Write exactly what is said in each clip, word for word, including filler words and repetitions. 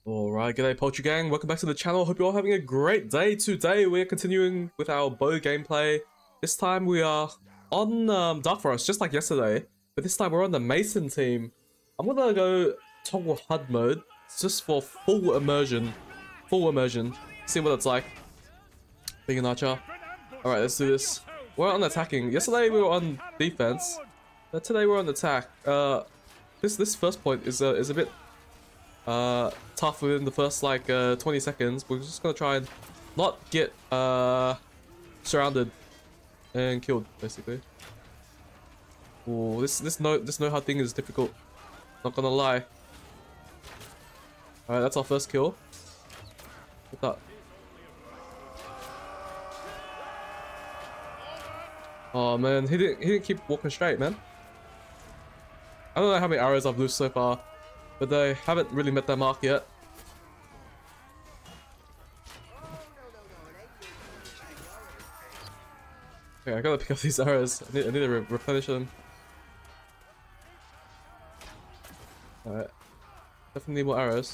Alright, g'day Poultry Gang, welcome back to the channel. Hope you're all having a great day. Today we're continuing with our bow gameplay. This time we are on um, Dark Forest, just like yesterday. But this time we're on the Mason team. I'm gonna go toggle H U D mode, just for full immersion. Full immersion. See what it's like. Being an archer. Alright, let's do this. We're on attacking. Yesterday we were on defense. But today we're on attack. Uh, this this first point is, uh, is a bit... Uh, tough within the first like uh, twenty seconds. We're just gonna try and not get uh, surrounded and killed, basically. Oh, this this no this no hard thing is difficult. Not gonna lie. All right, that's our first kill. What's that? Oh man, he didn't he didn't keep walking straight, man. I don't know how many arrows I've loosed so far, but they haven't really met their mark yet. Okay, I gotta pick up these arrows. I need, I need to re replenish them. Alright. Definitely need more arrows.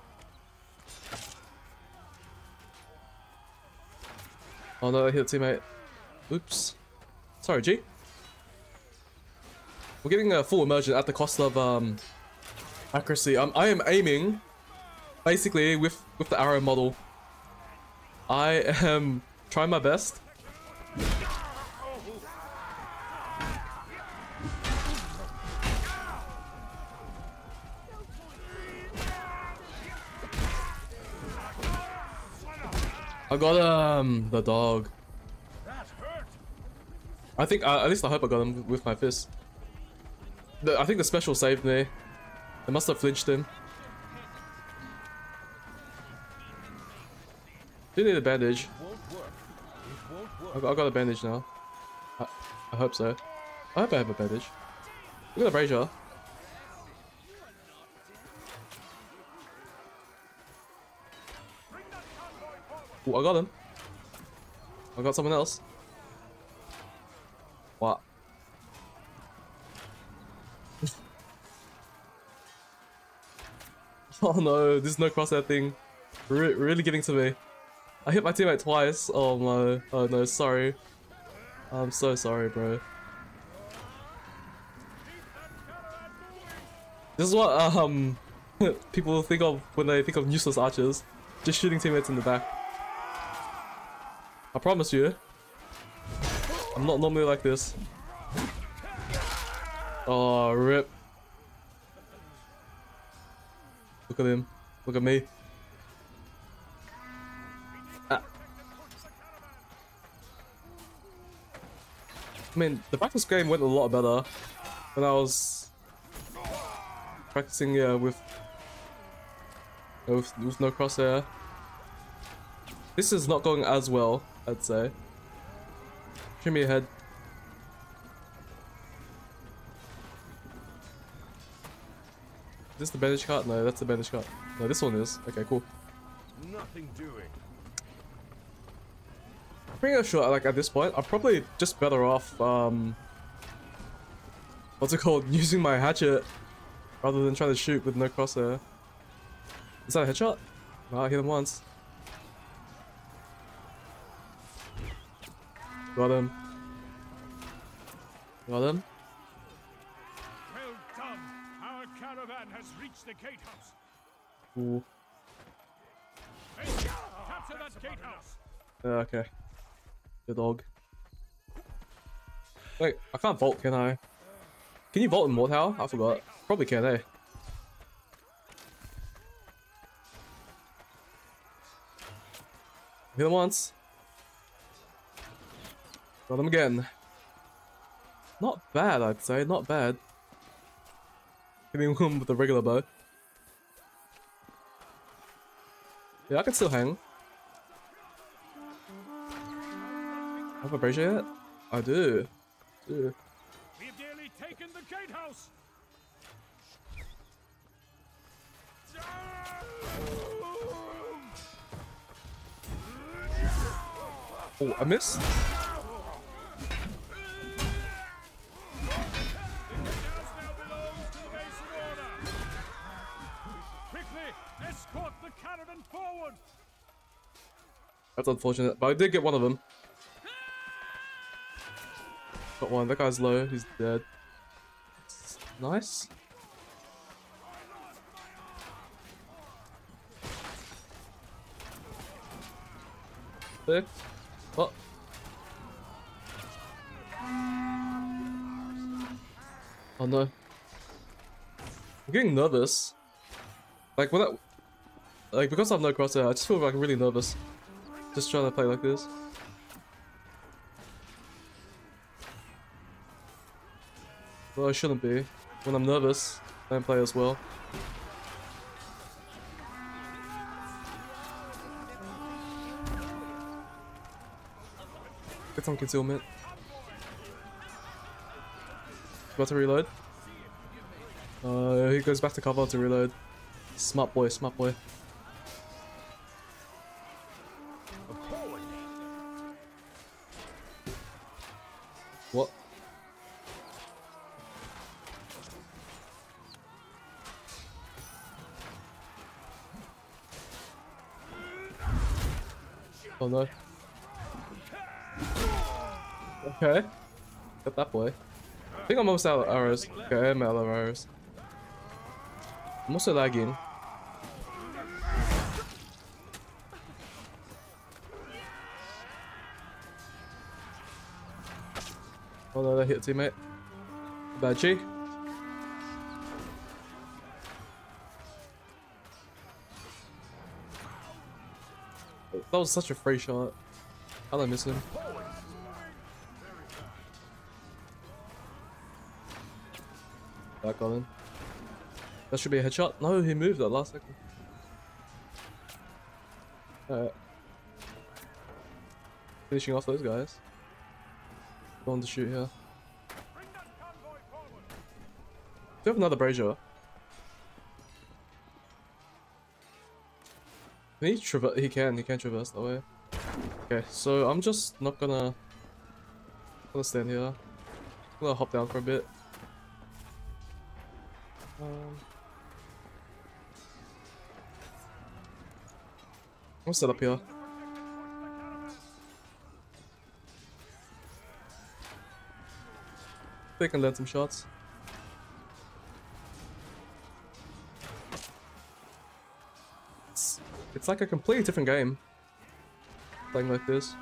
Oh no, I hit a teammate. Oops. Sorry, G. We're getting a full immersion at the cost of um, accuracy. Um, I am aiming, basically, with, with the arrow model. I am trying my best. I got um the dog. I think, uh, at least I hope I got him with my fist. The, I think the special saved me. They must have flinched him. Do need a bandage. I got, I got a bandage now. I, I hope so. I hope I have a bandage. Look at the brazier. Ooh, I got him. I got someone else. What? Oh no, this no crosshair thing. Re really getting to me. I hit my teammate twice. Oh no. Oh no, sorry. I'm so sorry, bro. This is what um people think of when they think of useless archers. Just shooting teammates in the back. I promise you. I'm not normally like this. Oh, rip. Look at him. Look at me. Ah. I mean, the practice game went a lot better when I was practicing uh, with, with with no crosshair. This is not going as well, I'd say. Shoot me ahead. Is this the bandage cart? No, that's the bandage cart. No, this one is. Okay, cool. Nothing doing. Pretty sure, like at this point, I'm probably just better off. Um, what's it called? Using my hatchet rather than trying to shoot with no crosshair. Is that a headshot? No, I hit him once. Got him. Got him. Well done. Our caravan has reached the gatehouse. Ooh. Hey, capture that gatehouse. Uh, okay. Good dog. Wait, I can't vault, can I? Can you vault in Mortal? I forgot. Probably can, eh? Hit him once. Got him again. Not bad, I'd say. Not bad. Hitting him with a regular bow. Yeah, I can still hang. Have a brazier yet? I do. do. We've nearly taken the gatehouse. Oh, I missed. Escort the caravan forward. That's unfortunate, but I did get one of them. Got one. That guy's low. He's dead. Nice. There. Oh. Oh no. I'm getting nervous. Like when I, like because I have no crosshair, I just feel like really nervous. Just trying to play like this. Well, I shouldn't be. When I'm nervous, I don't play as well. Get some concealment. About to reload. Uh, he goes back to cover to reload. Smart boy, smart boy. What? Oh no. Okay. Got that boy. I think I'm almost out of arrows. Okay, I'm out of arrows. I'm also lagging. Oh no, that hit a teammate. Bad G. That was such a free shot. How did I miss him? That got him. That should be a headshot. No, he moved that last second. Alright. Finishing off those guys. Going to shoot here. Do you have another brazier? Can he traverse? He can. He can traverse that way. Okay, so I'm just not gonna. Gonna stand here. I'm gonna hop down for a bit. Um, I'm gonna set up here. They can land some shots. It's, it's like a completely different game. Playing like this.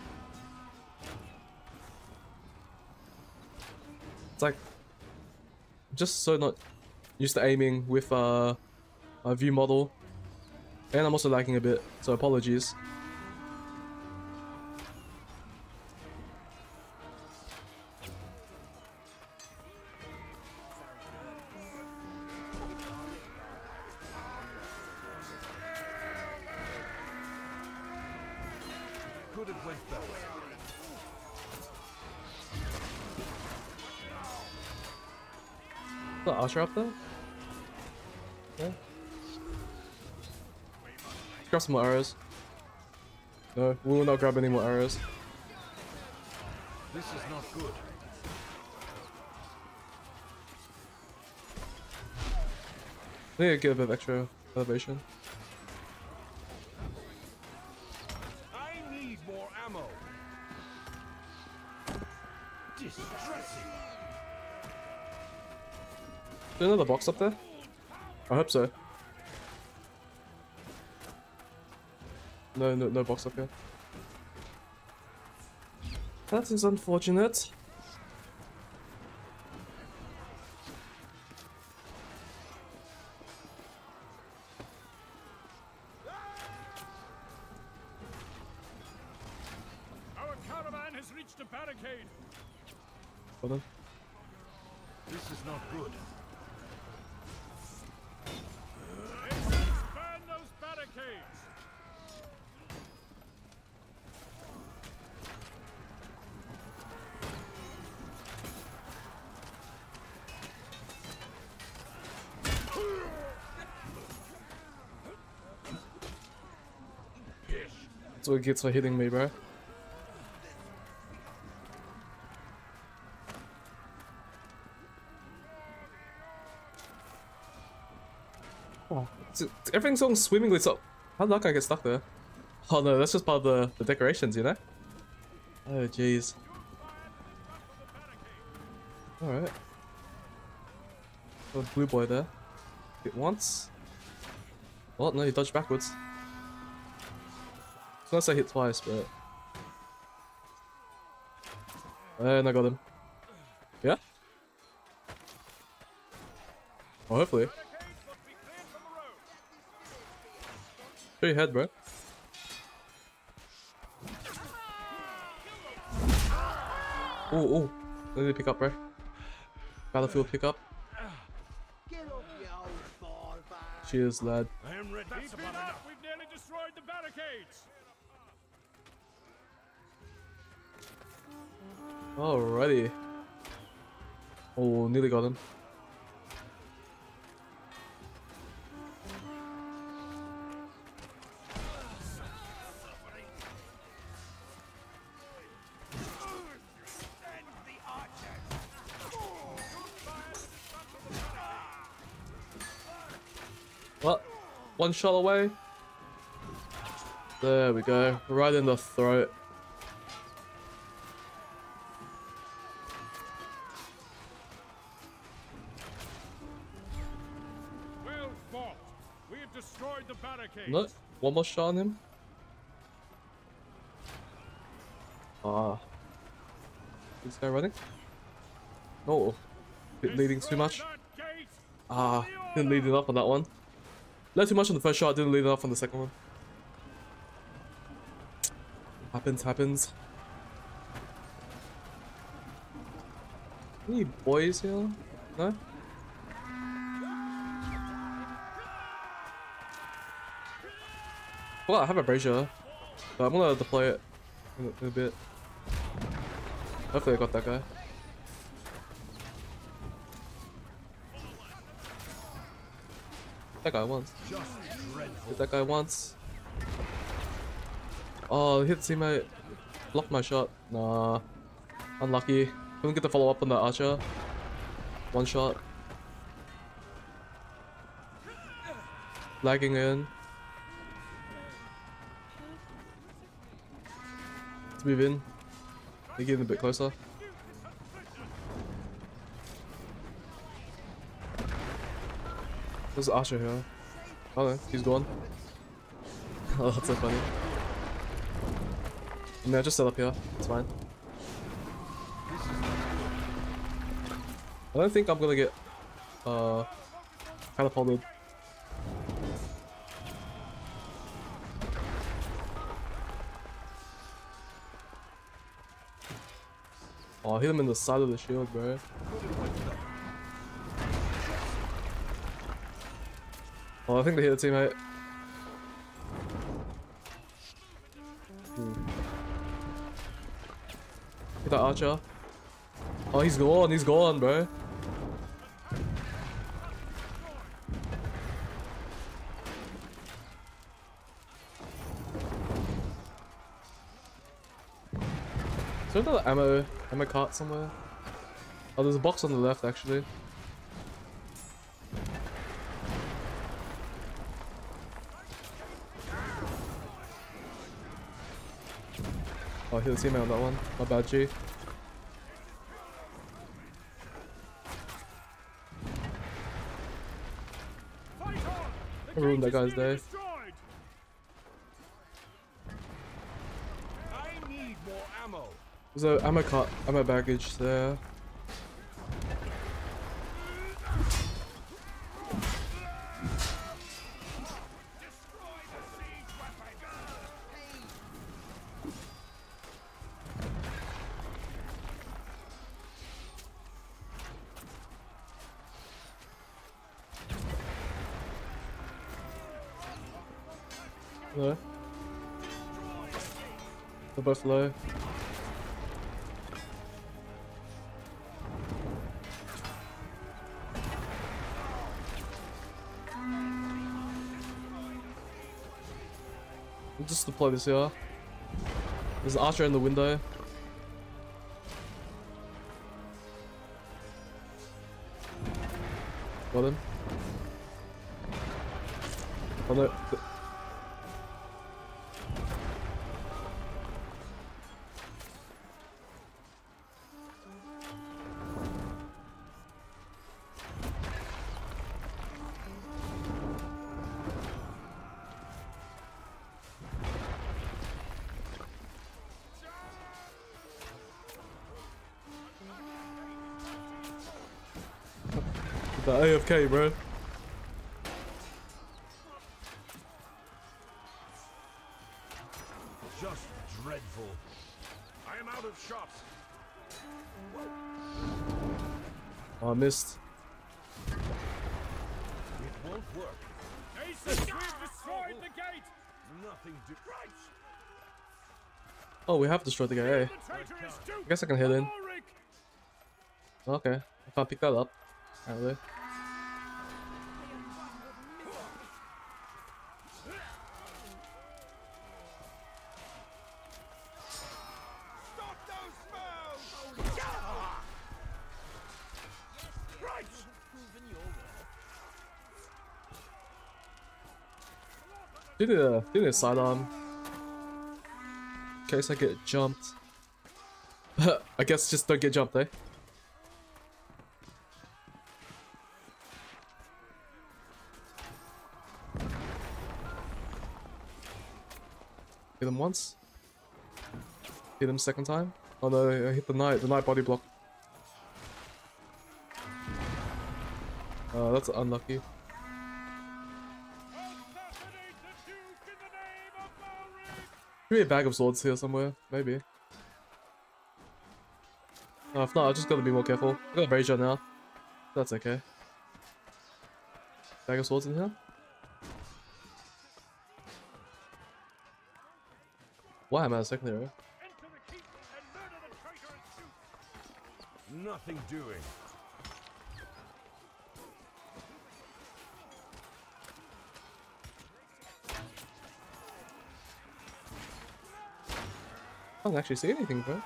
It's like just so not used to aiming with uh, a view model, and I'm also lagging a bit, so apologies. Could have went that way. The archer up there? Yeah. Grab some more arrows. No, we will not grab any more arrows. This is not good. I need to get a bit of extra elevation. I need more ammo. Distressing. Is there another box up there? I hope so. No, no, no box up here. That is unfortunate. Our caravan has reached a barricade. Hold on. This is not good. Burn those barricades. That's what it gets for hitting me, bro. Oh, Everything's going swimmingly, so how did that guy get stuck there? Oh no, that's just part of the, the decorations, you know? Oh jeez. Alright. Oh, blue boy there. Hit once. Oh no, he dodged backwards. I was gonna say hit twice, but... And I got him. Yeah? Oh, hopefully. Show your head, bro. Ooh, ooh. Let me pick up, bro. Battlefield pick up. Cheers, lad. I am ready. Keep it up. We've nearly destroyed the barricades. Alrighty. Oh, nearly got him. Well, one shot away. There we go. Right in the throat. Well fought. We have destroyed the barricades. No, one more shot on him. Ah. This guy running? No. Bit leading too much. Ah, didn't lead enough on that one. Led too much on the first shot, didn't lead enough on the second one. Happens, happens. Any boys here? No? Well, I have a brazier, but I'm gonna deploy it in a, in a bit. Hopefully I got that guy. That guy once. Hit that guy once. Oh, hit the teammate. Blocked my shot. Nah. Unlucky. Couldn't get the follow up on the archer. One shot. Lagging in. Let's move in. They're getting a bit closer. There's an archer here. Oh no, he's gone. Oh, that's so funny. No, just set up here. It's fine. I don't think I'm gonna get uh catapulted. Oh, hit him in the side of the shield, bro. Oh, I think they hit the teammate. Hmm. Hit that archer. Oh, he's gone, he's gone, bro. Is there another ammo, ammo cart somewhere? Oh, there's a box on the left, actually. Oh, I hit the teammate on that one. My bad, G. I ruined that guy's day. I need more ammo. There's a ammo cart, ammo baggage there. Low. They're both low. We'll just deploy this here. There's an archer in the window. Got him. Oh no. The A F K, bro. Just dreadful. I am out of shots. Oh, I missed. It won't work. Aces, we've destroyed the gate. Nothing to. Right. Oh, we have destroyed the guy. Hey. I guess I can hit in. Okay, I can't pick that up. Apparently. Do need a do need a sidearm in case I get jumped. I guess just don't get jumped, eh? Hit him once. Hit him second time. Oh no, I hit the knight. The knight body block. Oh, that's unlucky. Maybe a bag of swords here somewhere, maybe. Oh, if not, I just gotta be more careful. I got a Rager now. That's okay. Bag of swords in here? Why am I a secondary? Nothing doing. I don't actually see anything, bro.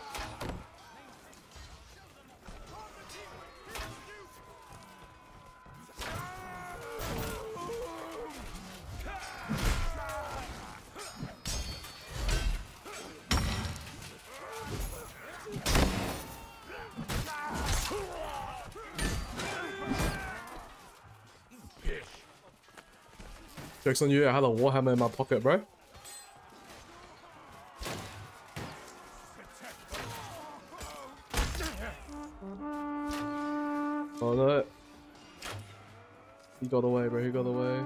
Joke's on you, I had a Warhammer in my pocket, bro. Oh no. He got away, bro, he got away.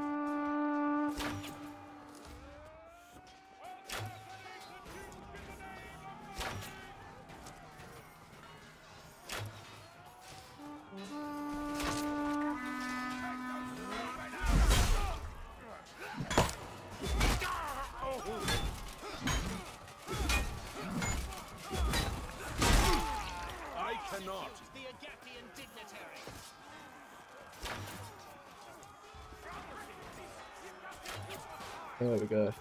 There we go.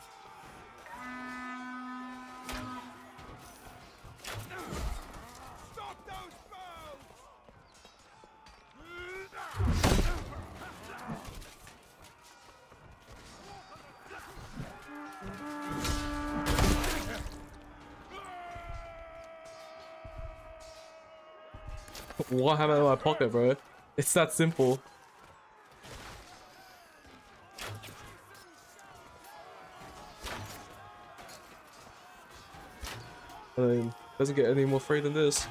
Stop those foes! Warhammer in my pocket, bro. It's that simple. I mean, doesn't get any more free than this.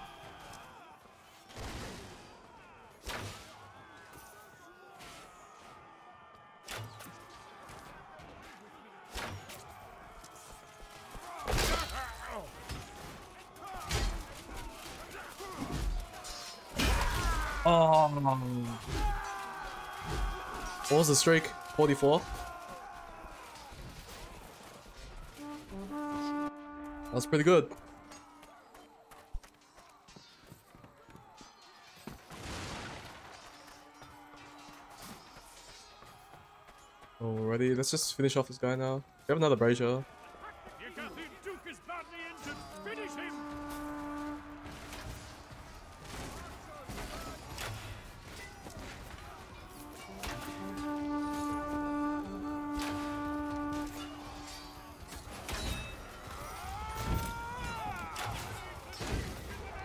Oh. What was the streak? forty-four? That's pretty good. Alrighty, let's just finish off this guy now. We have another brazier. Duke is badly injured. Finish him.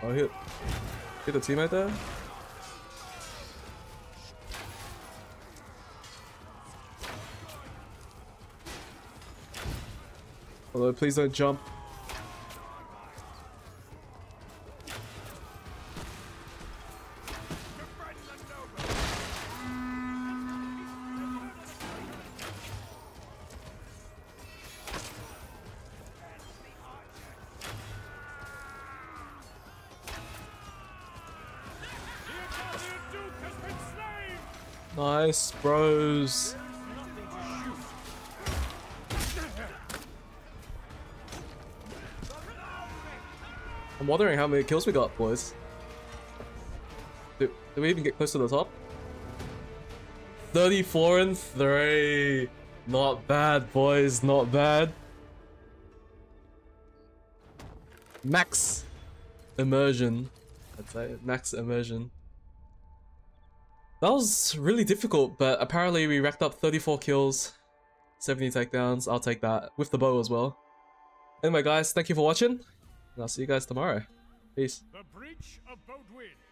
Oh, hit. Hit the teammate there. Although, please don't jump. Nice, bros. I'm wondering how many kills we got, boys. Did, did we even get close to the top? thirty-four and three. Not bad, boys. Not bad. Max immersion. I'd say max immersion. That was really difficult, but apparently we racked up thirty-four kills, seventy takedowns. I'll take that with the bow as well. Anyway, guys, thank you for watching, and I'll see you guys tomorrow. Peace. The breach of Bodwin.